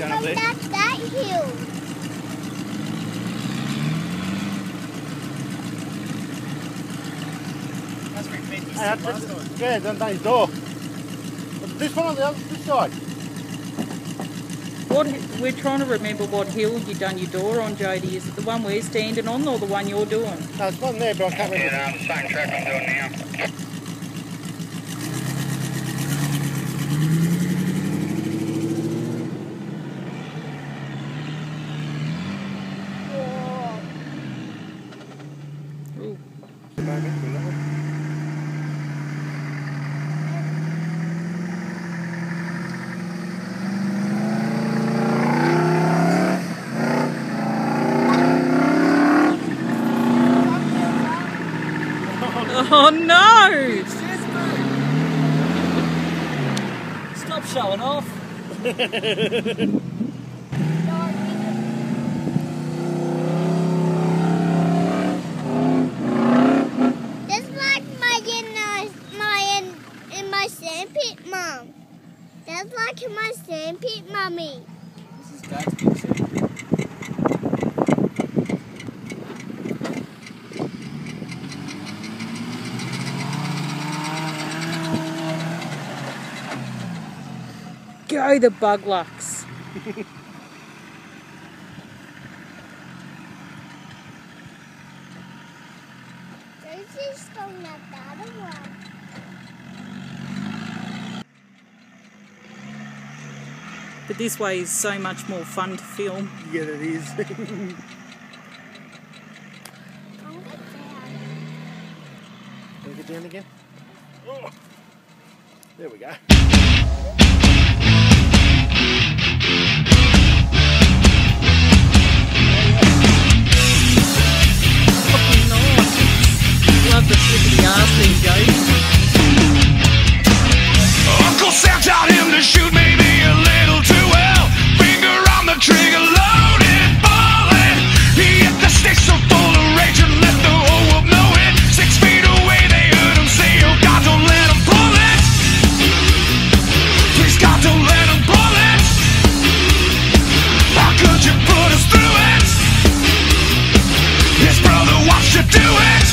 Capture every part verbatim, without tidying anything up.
going up there. Up that hill. That's where he Hey, that's last time. Yeah, it's on Dane's door. This one on the other this side. What, we're trying to remember what hill you done your door on, Jodie. Is it the one we're standing on or the one you're doing? No, it's one there, but I can't remember. Yeah, no, the same track I'm doing now. Ooh. Oh no! Stop showing off. That's like my in uh, my in, in my sandpit, Mum. That's like in my sandpit, Mummy. This is Dad's picture. Go the bug lucks. This is going up the other one. But this way is so much more fun to film. Yeah, it is. I'm going down. Can we get down again? Oh. There we go. Love the flippity arse thing, Jodie. Uncle Sam taught him to shoot maybe a little too well. Finger on the trigger, loaded, bullet. He hit the stick so full of rage and let the whole world know it. Six feet away they heard him say, oh God, don't let him pull it. Please God, don't let him pull it. How could you put us through it? His brother watched you do it.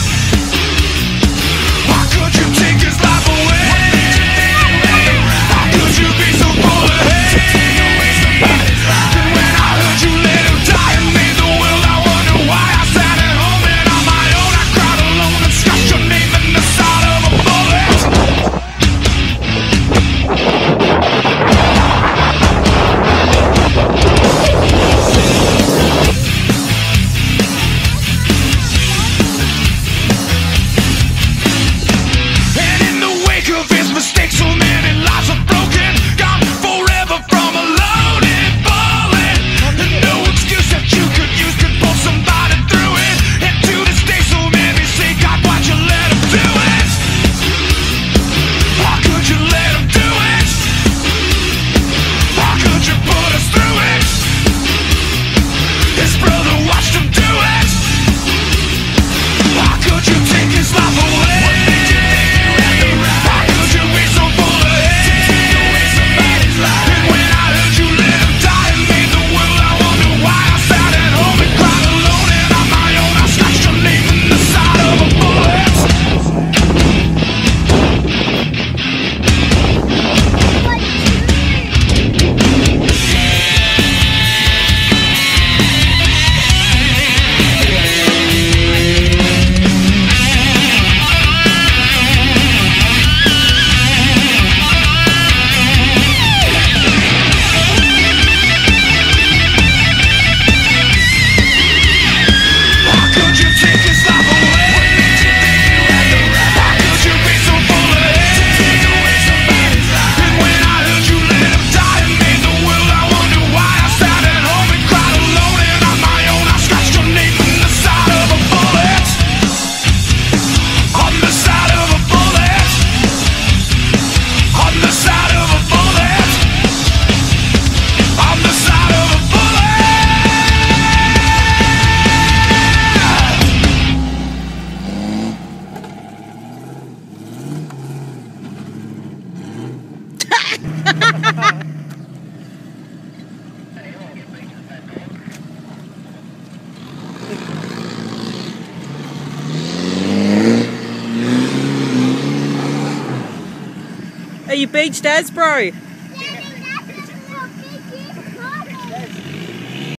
How could you take his life away? How could you be so full of hate? And when I heard you let him die and made the world, I wonder why I sat at home and on my own I cried alone and scratched your name in the side of a bullet. And in the wake of his mistakes, so many lives are broken, gone forever from a loaded bullet. And no excuse that you could use could pull somebody through it. And to this day, so many say, God, why'd you let him do it? How could you let him do it? How could you put us through it? His brother watched him do it. How could you take his life away? How could you be so full of hate? And when I heard you let him die and made the world, I wonder why I sat at home and cried alone and on my own I scratched your name in the side of a bullet. How could you take his life away? How could you be so full of hate? And when I heard you let him die and made the world, I wonder why I sat at home and cried alone and on my own I scratched your name in the side of a bullet. On the side of a bullet. On the side of a bullet. On the side of a bullet. Are you beached as, bro?